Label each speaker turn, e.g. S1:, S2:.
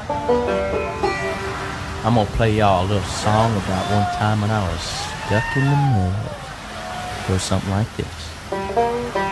S1: I'm gonna play y'all a little song about one time when I was stuck in the mud. Goes something like this.